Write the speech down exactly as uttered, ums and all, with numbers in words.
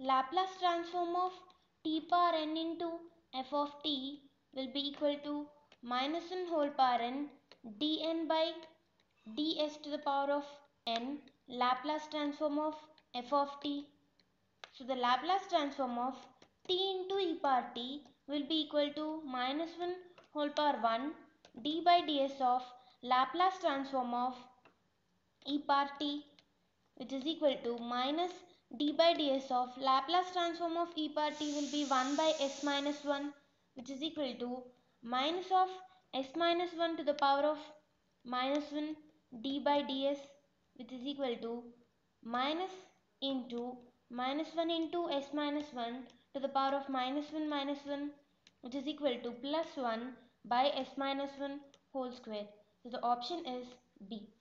Laplace transform of t power n into f of t will be equal to minus one whole power n dn by ds to the power of n Laplace transform of f of t. So the Laplace transform of t into e power t will be equal to minus one whole power one d by ds of Laplace transform of e power t, which is equal to minus d by ds of Laplace transform of e power t will be one by s minus one, which is equal to minus of s minus one to the power of minus one d by ds, which is equal to minus into minus one into s minus one to the power of minus one minus one, which is equal to plus one by s minus one whole square. So the option is B.